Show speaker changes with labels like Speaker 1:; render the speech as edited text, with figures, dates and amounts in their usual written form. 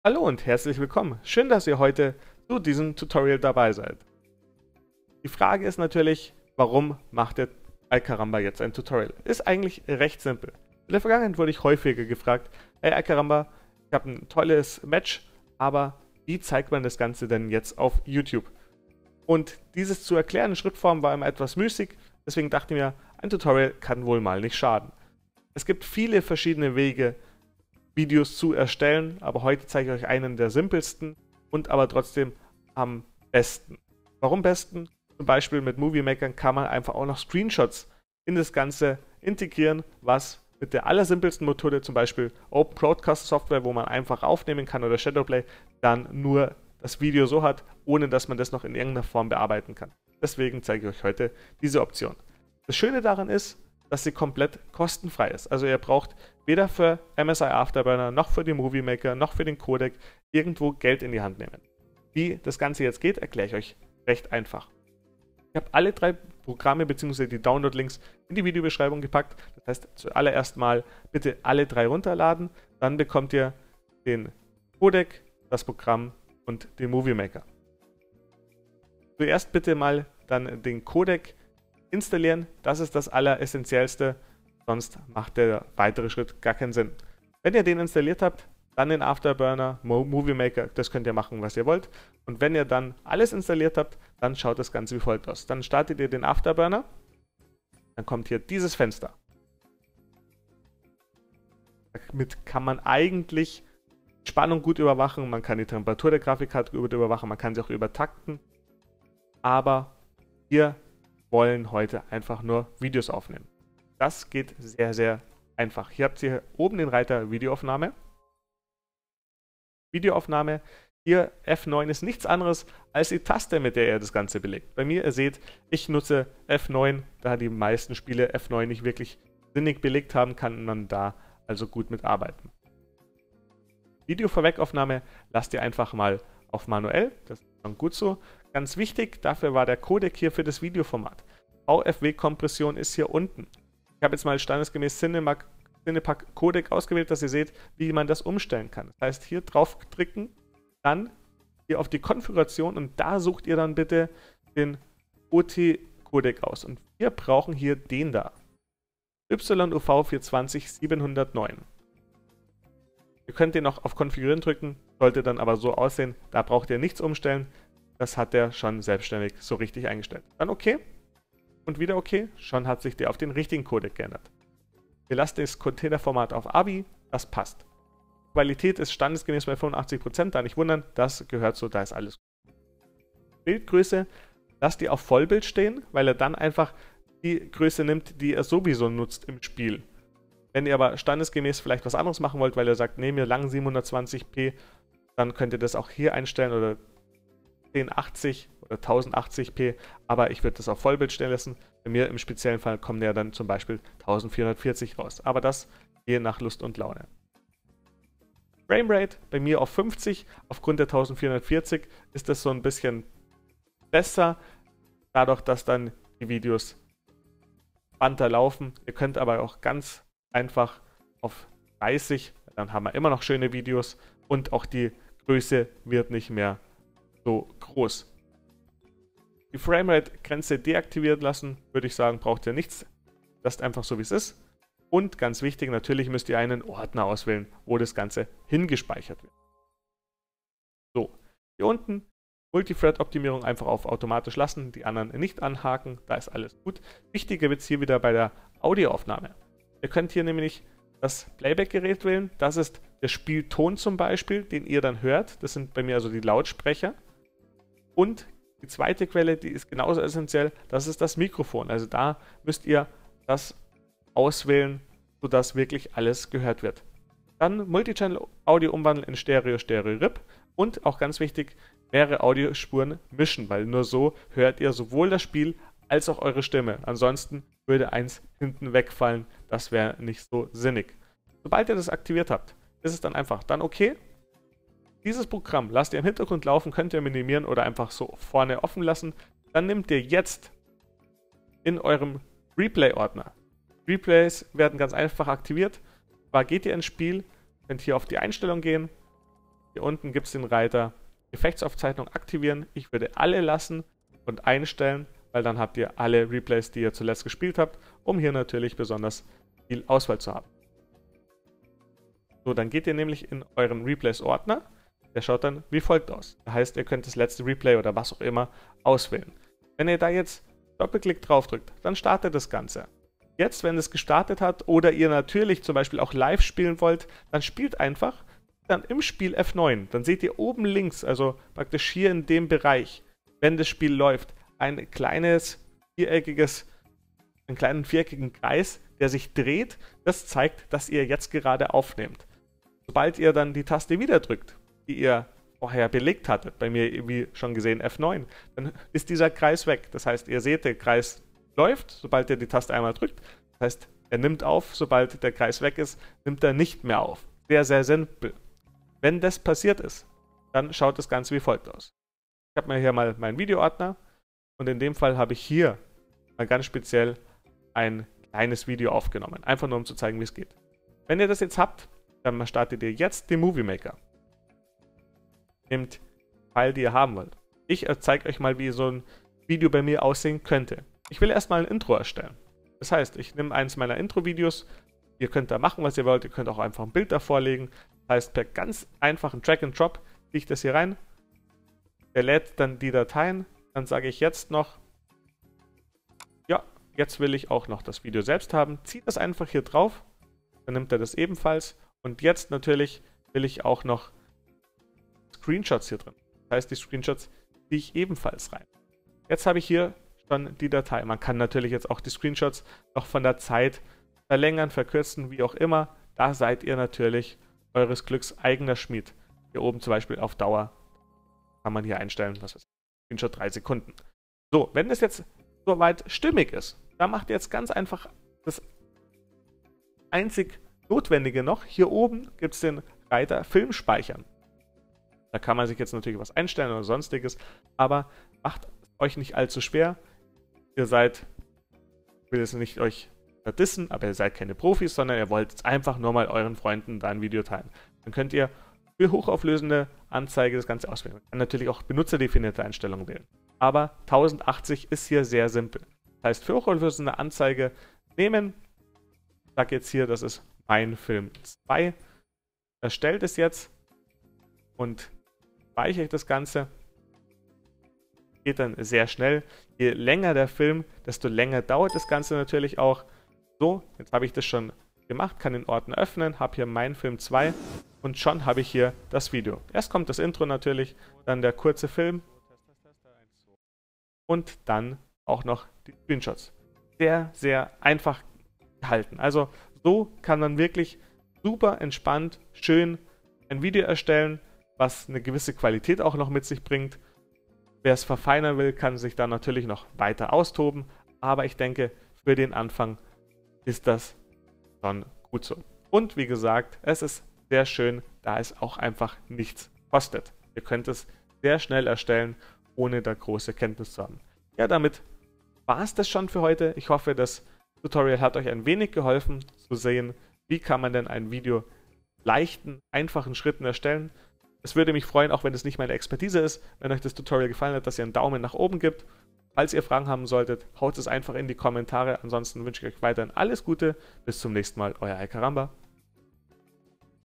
Speaker 1: Hallo und herzlich willkommen. Schön, dass ihr heute zu diesem Tutorial dabei seid. Die Frage ist natürlich, warum macht der Alcaramba jetzt ein Tutorial? Ist eigentlich recht simpel. In der Vergangenheit wurde ich häufiger gefragt, hey Alcaramba, ich habe ein tolles Match, aber wie zeigt man das Ganze denn jetzt auf YouTube? Und dieses zu erklären in Schrittform war immer etwas müßig, deswegen dachte ich mir, ein Tutorial kann wohl mal nicht schaden. Es gibt viele verschiedene Wege, Videos zu erstellen, aber heute zeige ich euch einen der simpelsten und aber trotzdem am besten. Warum besten? Zum Beispiel mit Movie Maker kann man einfach auch noch Screenshots in das Ganze integrieren, was mit der allersimpelsten Methode, zum Beispiel Open Broadcast Software, wo man einfach aufnehmen kann, oder Shadowplay, dann nur das Video so hat, ohne dass man das noch in irgendeiner Form bearbeiten kann. Deswegen zeige ich euch heute diese Option. Das Schöne daran ist, dass sie komplett kostenfrei ist. Also ihr braucht weder für MSI Afterburner, noch für den Movie Maker, noch für den Codec irgendwo Geld in die Hand nehmen. Wie das Ganze jetzt geht, erkläre ich euch recht einfach. Ich habe alle drei Programme bzw. die Download-Links in die Videobeschreibung gepackt. Das heißt, zuallererst mal bitte alle drei runterladen. Dann bekommt ihr den Codec, das Programm und den Movie Maker. Zuerst bitte mal dann den Codec installieren, das ist das Alleressentiellste, sonst macht der weitere Schritt gar keinen Sinn. Wenn ihr den installiert habt, dann den Afterburner, Movie Maker, das könnt ihr machen, was ihr wollt. Und wenn ihr dann alles installiert habt, dann schaut das Ganze wie folgt aus. Dann startet ihr den Afterburner, dann kommt hier dieses Fenster. Damit kann man eigentlich Spannung gut überwachen, man kann die Temperatur der Grafikkarte gut überwachen, man kann sie auch übertakten, aber hier wollen heute einfach nur Videos aufnehmen. Das geht sehr, sehr einfach. Hier habt ihr oben den Reiter Videoaufnahme. Videoaufnahme. Hier F9 ist nichts anderes als die Taste, mit der ihr das Ganze belegt. Bei mir, ihr seht, ich nutze F9, da die meisten Spiele F9 nicht wirklich sinnig belegt haben, kann man da also gut mitarbeiten. Video-Vorwegaufnahme lasst ihr einfach mal auf manuell, das ist dann gut so. Ganz wichtig, dafür war der Codec hier für das Videoformat. VFW-Kompression ist hier unten. Ich habe jetzt mal standesgemäß Cinepak Codec ausgewählt, dass ihr seht, wie man das umstellen kann. Das heißt, hier draufdrücken, dann hier auf die Konfiguration und da sucht ihr dann bitte den OT-Codec aus. Und wir brauchen hier den da. YUV 420709. Ihr könnt den noch auf Konfigurieren drücken, sollte dann aber so aussehen, da braucht ihr nichts umstellen. Das hat der schon selbstständig so richtig eingestellt. Dann OK und wieder OK, schon hat sich der auf den richtigen Codec geändert. Ihr lasst das Containerformat auf AVI, das passt. Qualität ist standesgemäß bei 85%, da nicht wundern, das gehört so, da ist alles gut. Bildgröße lasst ihr auf Vollbild stehen, weil er dann einfach die Größe nimmt, die er sowieso nutzt im Spiel. Wenn ihr aber standesgemäß vielleicht was anderes machen wollt, weil ihr sagt, nee, mir lang 720p, dann könnt ihr das auch hier einstellen oder 1080 oder 1080p, aber ich würde das auf Vollbild stellen lassen. Bei mir im speziellen Fall kommen ja dann zum Beispiel 1440 raus, aber das je nach Lust und Laune. Framerate bei mir auf 50, aufgrund der 1440 ist das so ein bisschen besser, dadurch, dass dann die Videos entspannter laufen. Ihr könnt aber auch ganz einfach auf 30, dann haben wir immer noch schöne Videos und auch die Größe wird nicht mehr so groß. Die Framerate-Grenze deaktiviert lassen, würde ich sagen, braucht ihr nichts. Lasst einfach so, wie es ist. Und ganz wichtig, natürlich müsst ihr einen Ordner auswählen, wo das Ganze hingespeichert wird. So, hier unten Multithread-Optimierung einfach auf automatisch lassen, die anderen nicht anhaken, da ist alles gut. Wichtiger wird es hier wieder bei der Audioaufnahme. Ihr könnt hier nämlich das Playback-Gerät wählen, das ist der Spielton zum Beispiel, den ihr dann hört, das sind bei mir also die Lautsprecher. Und die zweite Quelle, die ist genauso essentiell, das ist das Mikrofon. Also da müsst ihr das auswählen, sodass wirklich alles gehört wird. Dann Multichannel-Audio umwandeln in Stereo, Stereo-RIP und auch ganz wichtig, mehrere Audiospuren mischen, weil nur so hört ihr sowohl das Spiel als auch eure Stimme. Ansonsten würde eins hinten wegfallen, das wäre nicht so sinnig. Sobald ihr das aktiviert habt, ist es dann einfach dann okay. Dieses Programm lasst ihr im Hintergrund laufen, könnt ihr minimieren oder einfach so vorne offen lassen. Dann nehmt ihr jetzt in eurem Replay-Ordner. Replays werden ganz einfach aktiviert. Zwar geht ihr ins Spiel, könnt hier auf die Einstellung gehen, Hier unten gibt es den Reiter Gefechtsaufzeichnung aktivieren. Ich würde alle lassen und einstellen, weil dann habt ihr alle Replays, die ihr zuletzt gespielt habt, um hier natürlich besonders viel Auswahl zu haben. So, dann geht ihr nämlich in euren Replays-Ordner. Der schaut dann wie folgt aus. Das heißt, ihr könnt das letzte Replay oder was auch immer auswählen. Wenn ihr da jetzt Doppelklick drauf drückt, dann startet das Ganze. Jetzt, wenn es gestartet hat oder ihr natürlich zum Beispiel auch live spielen wollt, dann spielt einfach dann im Spiel F9. Dann seht ihr oben links, also praktisch hier in dem Bereich, wenn das Spiel läuft, einen kleinen viereckigen Kreis, der sich dreht. Das zeigt, dass ihr jetzt gerade aufnehmt. Sobald ihr dann die Taste wieder drückt, die ihr vorher belegt hattet, bei mir wie schon gesehen F9, dann ist dieser Kreis weg. Das heißt, ihr seht, der Kreis läuft, sobald ihr die Taste einmal drückt. Das heißt, er nimmt auf, sobald der Kreis weg ist, nimmt er nicht mehr auf. Sehr, sehr simpel. Wenn das passiert ist, dann schaut das Ganze wie folgt aus. Ich habe mir hier mal meinen Videoordner und in dem Fall habe ich hier mal ganz speziell ein kleines Video aufgenommen. Einfach nur, um zu zeigen, wie es geht. Wenn ihr das jetzt habt, dann startet ihr jetzt den Movie Maker. Nehmt die File, die ihr haben wollt. Ich zeige euch mal, wie so ein Video bei mir aussehen könnte. Ich will erstmal ein Intro erstellen. Das heißt, ich nehme eins meiner Intro-Videos. Ihr könnt da machen, was ihr wollt. Ihr könnt auch einfach ein Bild davor legen. Das heißt, per ganz einfachen Drag and Drop ziehe ich das hier rein. Er lädt dann die Dateien. Dann sage ich jetzt noch, ja, jetzt will ich auch noch das Video selbst haben. Zieht das einfach hier drauf. Dann nimmt er das ebenfalls. Und jetzt natürlich will ich auch noch Screenshots hier drin. Das heißt, die Screenshots ziehe ich ebenfalls rein. Jetzt habe ich hier schon die Datei. Man kann natürlich jetzt auch die Screenshots noch von der Zeit verlängern, verkürzen, wie auch immer. Da seid ihr natürlich eures Glücks eigener Schmied. Hier oben zum Beispiel auf Dauer kann man hier einstellen, was weiß ich, Screenshot 3 Sekunden. So, wenn das jetzt soweit stimmig ist, dann macht ihr jetzt ganz einfach das einzig Notwendige noch. Hier oben gibt es den Reiter Film speichern. Da kann man sich jetzt natürlich was einstellen oder sonstiges, aber macht euch nicht allzu schwer. Ihr seid, ich will jetzt nicht euch verdissen, aber ihr seid keine Profis, sondern ihr wollt jetzt einfach nur mal euren Freunden da ein Video teilen. Dann könnt ihr für hochauflösende Anzeige das Ganze auswählen. Man kann natürlich auch benutzerdefinierte Einstellungen wählen. Aber 1080 ist hier sehr simpel. Das heißt, für hochauflösende Anzeige nehmen, ich sage jetzt hier, das ist mein Film 2, erstellt es jetzt und speichere ich das Ganze. Geht dann sehr schnell. Je länger der Film, desto länger dauert das Ganze natürlich auch. So, jetzt habe ich das schon gemacht, kann den Ordner öffnen, habe hier mein Film 2 und schon habe ich hier das Video. Erst kommt das Intro natürlich, dann der kurze Film und dann auch noch die Screenshots. Sehr, sehr einfach gehalten. Also so kann man wirklich super entspannt, schön ein Video erstellen, was eine gewisse Qualität auch noch mit sich bringt. Wer es verfeinern will, kann sich da natürlich noch weiter austoben, aber ich denke, für den Anfang ist das schon gut so. Und wie gesagt, es ist sehr schön, da es auch einfach nichts kostet. Ihr könnt es sehr schnell erstellen, ohne da große Kenntnis zu haben. Ja, damit war es das schon für heute. Ich hoffe, das Tutorial hat euch ein wenig geholfen zu sehen, wie kann man denn ein Video leichten, einfachen Schritten erstellen. Es würde mich freuen, auch wenn es nicht meine Expertise ist, wenn euch das Tutorial gefallen hat, dass ihr einen Daumen nach oben gebt. Falls ihr Fragen haben solltet, haut es einfach in die Kommentare. Ansonsten wünsche ich euch weiterhin alles Gute. Bis zum nächsten Mal, euer Alcaramba.